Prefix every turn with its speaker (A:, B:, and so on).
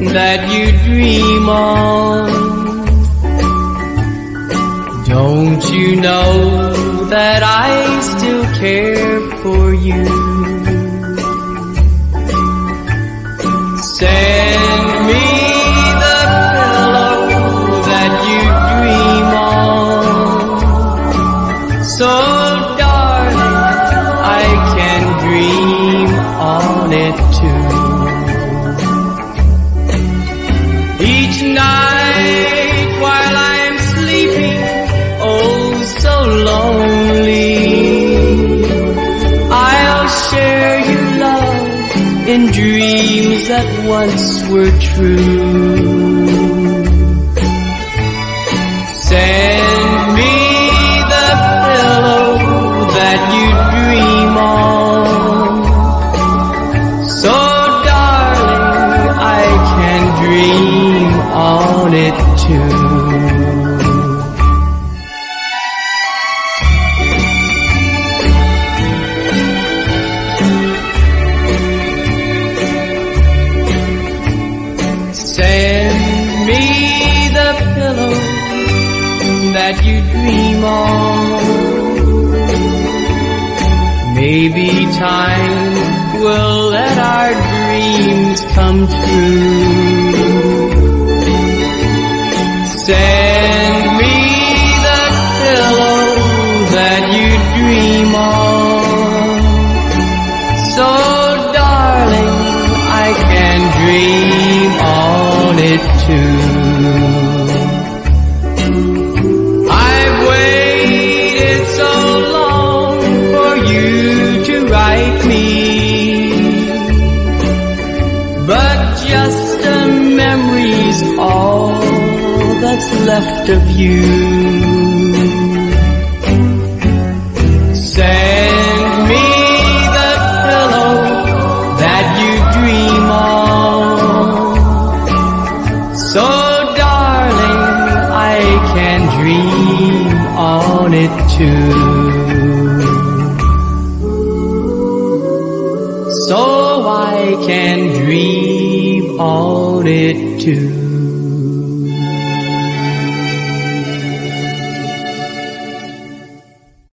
A: that you dream on. Don't you know that I still care for you? Send me the pillow that you dream on, so darling, I can dream on it too. Each night while I'm sleeping, oh so lonely, I'll share your love in dreams that once were true. Send me the pillow that you dream on, so darling, I can dream on it too. Send me the pillow that you dream on. Maybe time will let our dreams come true. Send me the pillow that you dream on, so darling, I can dream on it too. I've waited so long for you to write me, but just a memory's all that's left of you. Send me the pillow that you dream on, so darling, I can dream on it too. So I can dream on it too.